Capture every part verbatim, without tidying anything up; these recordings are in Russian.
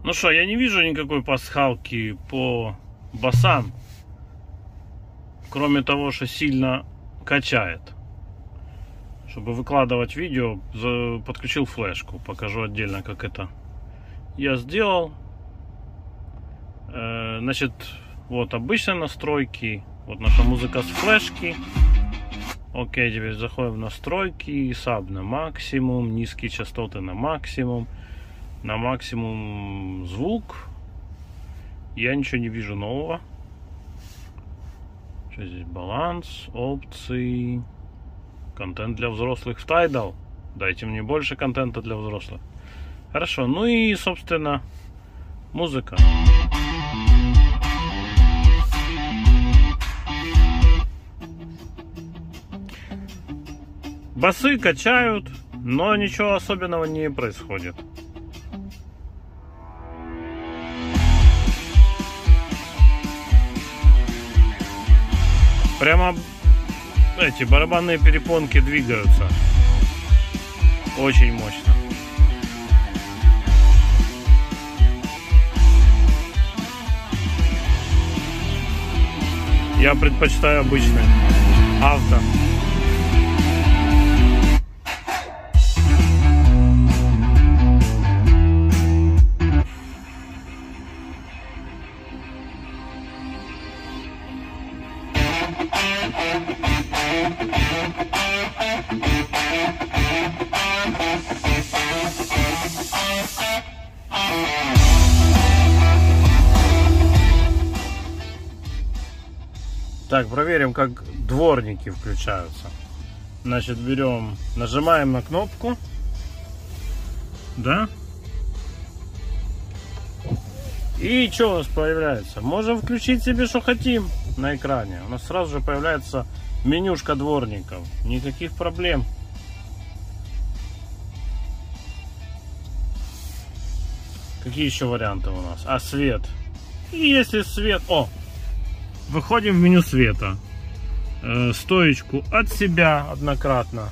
Ну что, я не вижу никакой пасхалки по басам, кроме того, что сильно качает. Чтобы выкладывать видео, подключил флешку. Покажу отдельно, как это я сделал. Значит, вот обычные настройки. Вот наша музыка с флешки. Окей, теперь заходим в настройки. Саб на максимум, низкие частоты на максимум. На максимум звук. Я ничего не вижу нового. Что здесь? Баланс, опции, контент для взрослых в Tidal. Дайте мне больше контента для взрослых. Хорошо, ну и, собственно, музыка. Басы качают, но ничего особенного не происходит. Прямо эти барабанные перепонки двигаются очень мощно. Я предпочитаю обычный авто. Так, проверим, как дворники включаются. Значит, берем, нажимаем на кнопку. Да. И что у нас появляется? Можем включить себе, что хотим на экране. У нас сразу же появляется менюшка дворников. Никаких проблем. Какие еще варианты у нас? А, свет. И если свет... О! Выходим в меню света. Э, стоечку от себя однократно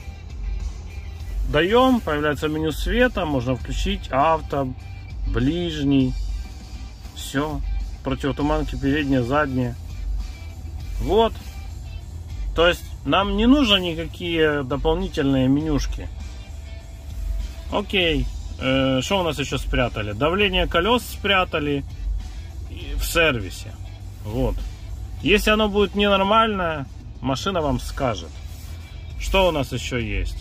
даем. Появляется меню света. Можно включить авто, ближний. Все. Противотуманки передние, задние. Вот. То есть нам не нужно никакие дополнительные менюшки. Окей. Э, что у нас еще спрятали? Давление колес спрятали в сервисе. Вот. Если оно будет ненормальное, машина вам скажет. Что у нас еще есть?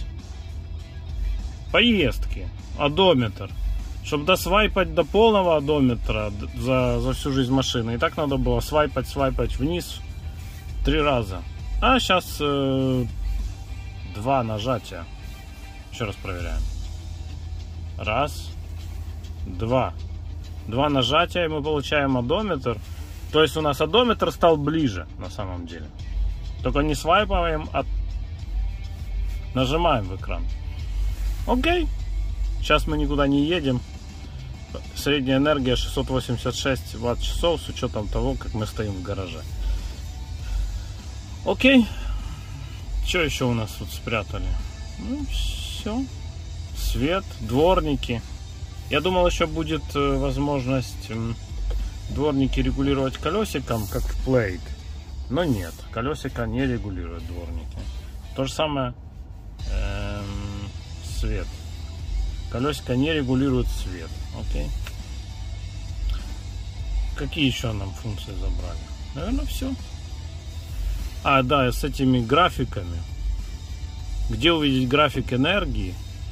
Поездки. Одометр. Чтобы досвайпать до полного одометра за, за всю жизнь машины. И так надо было свайпать, свайпать вниз три раза. А сейчас э, два нажатия. Еще раз проверяем. Раз. Два. Два нажатия, и мы получаем одометр. То есть у нас одометр стал ближе на самом деле. Только не свайпаем, а нажимаем в экран. Окей. Сейчас мы никуда не едем. Средняя энергия шестьсот восемьдесят шесть ватт-часов с учетом того, как мы стоим в гараже. Окей. Что еще у нас тут спрятали? Ну, все. Свет, дворники. Я думал, еще будет возможность... дворники регулировать колесиком, как в Plate. Но нет, колесико не регулирует дворники. То же самое эм, свет. Колесико не регулирует свет. Окей. Какие еще нам функции забрали? Наверное, все. А, да, с этими графиками. Где увидеть график энергии?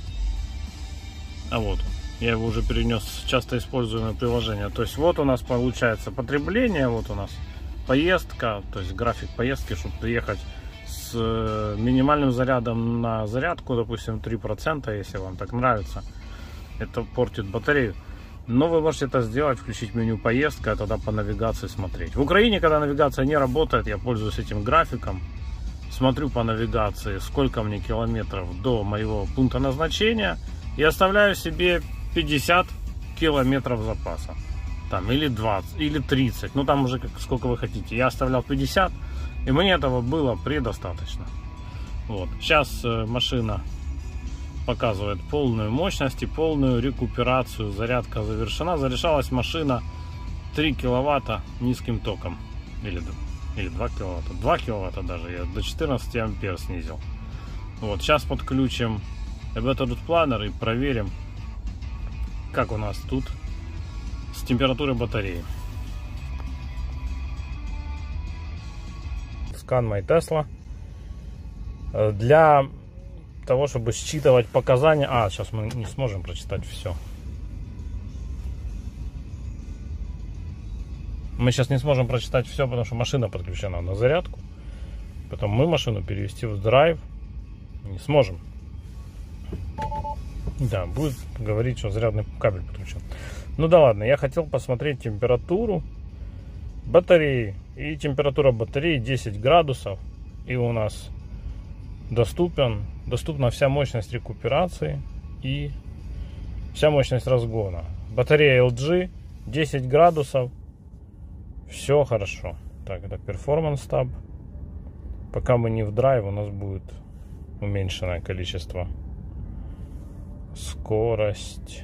А вот он. Я его уже перенес в часто используемое приложение. То есть вот у нас получается потребление, вот у нас поездка, то есть график поездки, чтобы приехать с минимальным зарядом на зарядку, допустим, три процента, если вам так нравится. Это портит батарею. Но вы можете это сделать, включить меню поездка, и тогда по навигации смотреть. В Украине, когда навигация не работает, я пользуюсь этим графиком. Смотрю по навигации, сколько мне километров до моего пункта назначения, и оставляю себе пятьдесят километров запаса. Там или двадцать, или тридцать. Ну там уже как, сколько вы хотите. Я оставлял пятьдесят. И мне этого было предостаточно. Вот. Сейчас э, машина показывает полную мощность и полную рекуперацию. Зарядка завершена. Заряжалась машина три киловатта низким током. Или, или два киловатта. два киловатта даже. Я до четырнадцати ампер снизил. Вот, сейчас подключим Better Planner и проверим, как у нас тут с температурой батареи. Scan My Tesla. Для того, чтобы считывать показания... А, сейчас мы не сможем прочитать все. Мы сейчас не сможем прочитать все, потому что машина подключена на зарядку. Потом мы машину перевести в драйв не сможем. Да, будет говорить, что зарядный кабель подключен. Ну да ладно, я хотел посмотреть температуру батареи. И температура батареи десять градусов. И у нас доступен, доступна вся мощность рекуперации и вся мощность разгона. Батарея эл джи, десять градусов. Все хорошо. Так, это Performance Tab. Пока мы не в драйв, у нас будет уменьшенное количество. Скорость.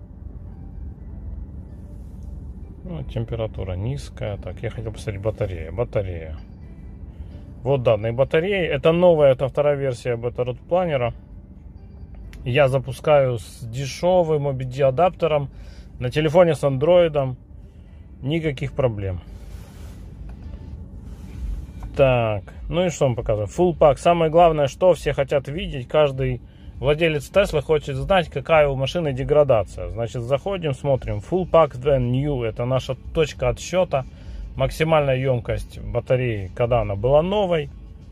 Ну, температура низкая. Так, я хотел посмотреть батарея. Батарея. Вот данные батареи. Это новая, это вторая версия Better Planner. Я запускаю с дешевым о би ди адаптером на телефоне с андроидом. Никаких проблем. Так, ну и что он показывает? Full Pack. Самое главное, что все хотят видеть. Каждый владелец Tesla хочет знать, какая у машины деградация. Значит, заходим, смотрим. Full Pack When New. Это наша точка отсчета. Максимальная емкость батареи, когда она была новой.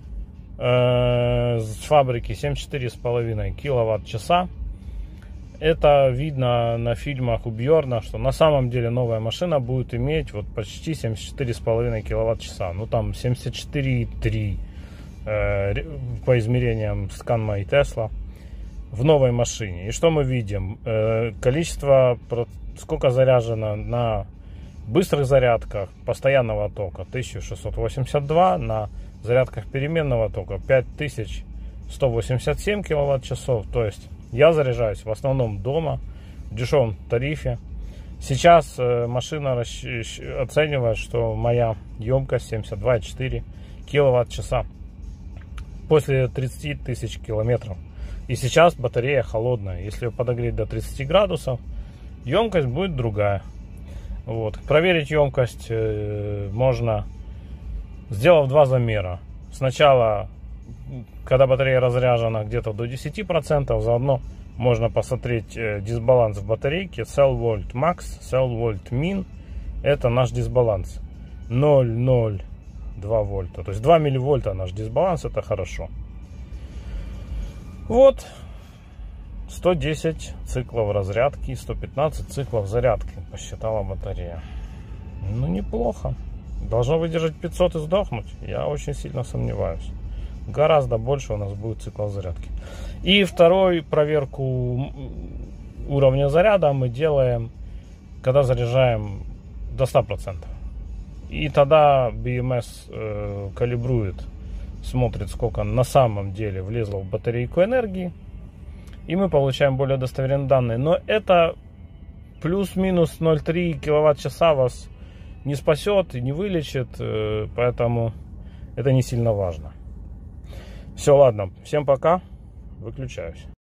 Э, с фабрики семьдесят четыре с половиной киловатт-часа. Это видно на фильмах у Бьорна, что на самом деле новая машина будет иметь вот почти семьдесят четыре с половиной киловатт-часа. Ну там семьдесят четыре и три э, по измерениям Scan My Tesla в новой машине. И что мы видим? Э, количество, сколько заряжено на быстрых зарядках постоянного тока тысяча шестьсот восемьдесят два, на зарядках переменного тока пять тысяч сто восемьдесят семь киловатт-часов. То есть я заряжаюсь в основном дома, в дешевом тарифе. Сейчас э, машина оценивает, что моя емкость семьдесят два и четыре киловатт-часа после тридцати тысяч километров. И сейчас батарея холодная. Если ее подогреть до тридцати градусов, емкость будет другая. Вот. Проверить емкость э, можно, сделав два замера. Сначала, когда батарея разряжена где-то до десяти процентов, заодно можно посмотреть э, дисбаланс в батарейке. Cell Volt Max, Cell Volt Min. Это наш дисбаланс. ноль целых ноль два вольта. То есть два милливольта наш дисбаланс. Это хорошо. Вот. сто десять циклов разрядки, сто пятнадцать циклов зарядки посчитала батарея. Ну, неплохо. Должно выдержать пятьсот и сдохнуть. Я очень сильно сомневаюсь. Гораздо больше у нас будет циклов зарядки. И вторую проверку уровня заряда мы делаем, когда заряжаем до ста процентов. И тогда би эм эс э, калибрует, смотрит, сколько на самом деле влезло в батарейку энергии. И мы получаем более достоверные данные. Но это плюс-минус ноль целых три киловатт-часа вас не спасет и не вылечит. Поэтому это не сильно важно. Все, ладно. Всем пока. Выключаюсь.